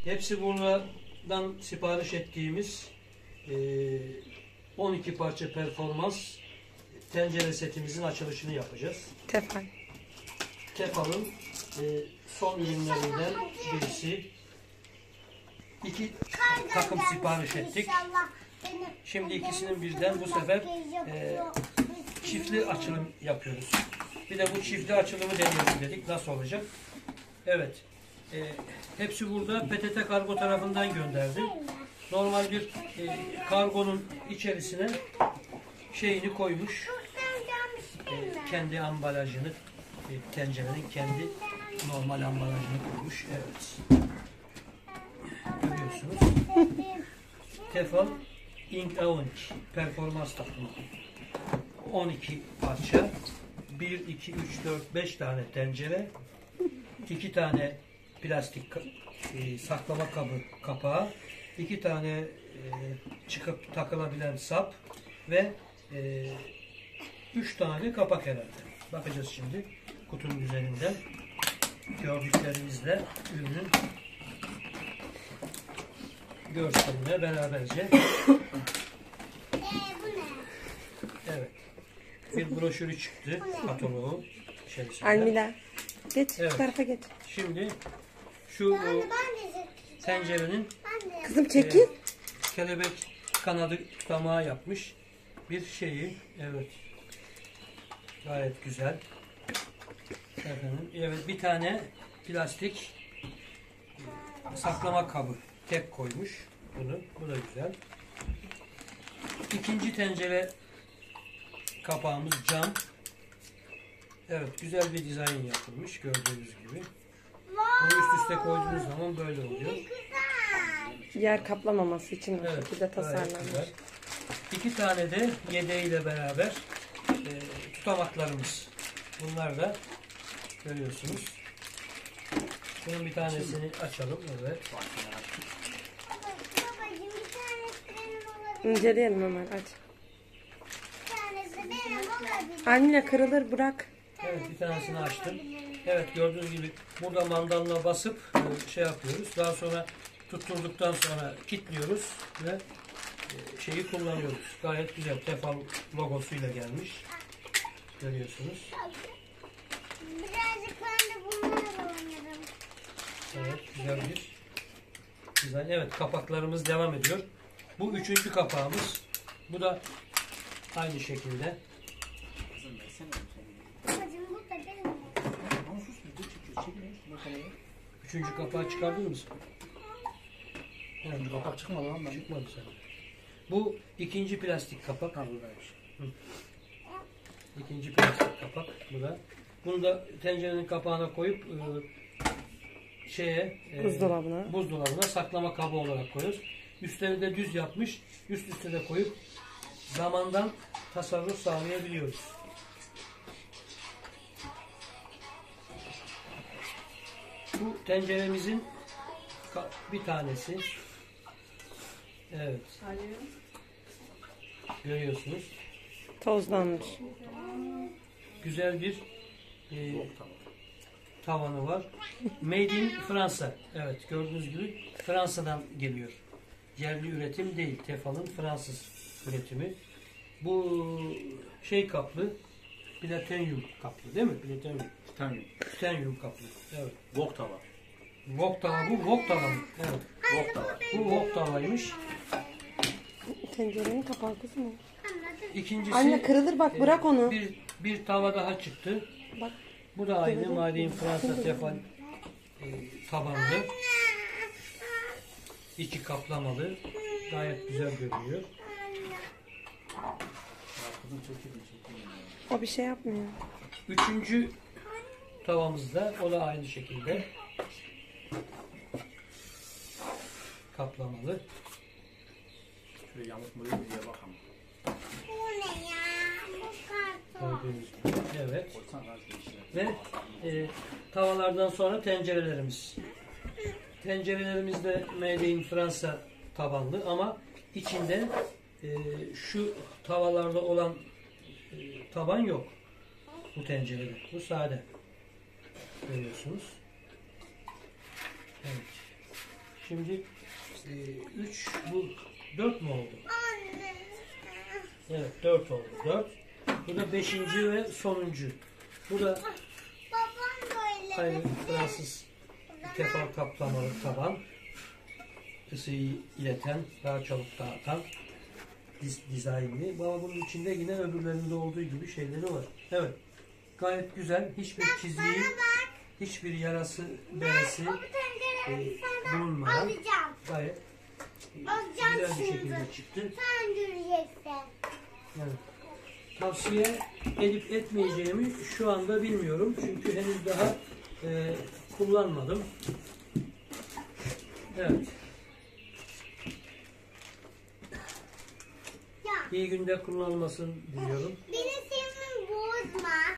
Hepsi buradan sipariş ettiğimiz 12 parça performans tencere setimizin açılışını yapacağız. Tefal. Tefal'ın son ürünlerinden birisi. 2 takım sipariş ettik. Şimdi ikisinin birden bu sefer çiftli açılım yapıyoruz. Bir de bu çiftli açılımı deneyelim dedik. Nasıl olacak? Evet. Hepsi burada PTT Kargo tarafından gönderdi. Normal bir kargonun içerisine şeyini koymuş. Kendi ambalajını, tencerenin kendi normal ambalajını koymuş. Evet. Görüyorsunuz. Tefal Ink Aonic performans takımı. 12 parça. 1, 2, 3, 4, 5 tane tencere. 2 tane plastik saklama kabı kapağı. 2 tane çıkıp takılabilen sap ve 3 tane kapak herhalde. Bakacağız şimdi kutunun üzerinden. Gördüklerimizle ürünün görseline beraberce. Evet. Bir broşürü çıktı. Kataloğu içerisinde. Almila. Geç. Evet. Şu tarafa geç. Şimdi şu tencerenin Kızım çekil. kelebek kanadı tutamağı yapmış bir şeyi. Evet. Gayet güzel. Efendim, evet, bir tane plastik saklama kabı tek koymuş bunu. Bu da güzel. İkinci tencere kapağımız cam. Evet, güzel bir dizayn yapılmış gördüğünüz gibi. Bunu üst üste koyduğunuz zaman böyle oluyor. Yer kaplamaması için bu Evet, şekilde tasarlanmış. 2 tane de yedeğiyle beraber tutamaklarımız. Bunlar da görüyorsunuz. Bunun bir tanesini açalım. Evet. İnceleyelim Ömer. Aç. Almila kırılır, bırak. Evet, bir tanesini açtım. Evet, gördüğünüz gibi burada mandalına basıp şey yapıyoruz. Daha sonra tutturduktan sonra kilitliyoruz ve şeyi kullanıyoruz. Gayet güzel. Tefal logosuyla gelmiş. Görüyorsunuz. Birazcık ben de bunlarla oynarım. Evet, güzel bir dizayn. Evet, kapaklarımız devam ediyor. Bu 3. kapağımız. Bu da aynı şekilde. Babacığım bu da benim. 3. kapağı çıkardın mı sen? Yani kapak çıkmadı lan ben. Çıkmadı sen. Bu 2. plastik kapak. Ha buradaymış. 2. plastik kapak. Bu da. Bunu da tencerenin kapağına koyup buzdolabına saklama kabı olarak koyuyoruz. Üstleri de düz yapmış. Üst üste de koyup zamandan tasarruf sağlayabiliyoruz. Bu tenceremizin bir tanesi. Evet. Görüyorsunuz. Tozlanmış. Güzel bir tavanı var. Made in Fransa. Evet, gördüğünüz gibi Fransa'dan geliyor. Yerli üretim değil. Tefal'ın Fransız üretimi. Bu şey kaplı. Platinyum kaplı değil mi? Platinyum kaplı. Evet. Wok tava. Wok tava bu. Wok tava mı? Evet. Wok tava. Bu wok tavaymış. Tencerenin kapağı kızım o. İkincisi Anne kırılır bak, bırak onu. Bir tava daha çıktı. Bak. Bu da aynı Made in Fransa Tefal tabanlı. İçi kaplamalı. Gayet güzel görünüyor. O bir şey yapmıyor. 3. tavamızda o da aynı şekilde kaplamalı. Şöyle yamuk mu diye bakalım. Bu ne ya? Bu karton. Gördüğünüz gibi. Evet. Koysan az değişir. Ve tavalardan sonra tencerelerimiz. Tencerelerimiz de Made in Fransa tabanlı ama içinde şu tavalarda olan taban yok. Bu tencerede. Bu sade. Görüyorsunuz. Evet. Şimdi 3 bu 4 mü oldu? Anne. Evet 4 oldu. 4. Bu da 5. ve sonuncu. Bu da Babam böyle. aynı Fransız tefal kaplamalı taban. Isıyı ileten, daha çabuk dağıtan dizaynı. Ama bunun içinde yine öbürlerinde olduğu gibi şeyleri var. Evet. Gayet güzel. Hiçbir çiziği, hiçbir yarası, beresi O tencereyi senden bulunmadan alacağım. gayet Alacağım güzel bir şimdi. şekilde çıktı. Sen göreceksin. Yani tavsiye edip etmeyeceğimi şu anda bilmiyorum. Çünkü henüz daha kullanmadım. Evet. Ya İyi günde kullanılmasını diliyorum. beni senin bozma.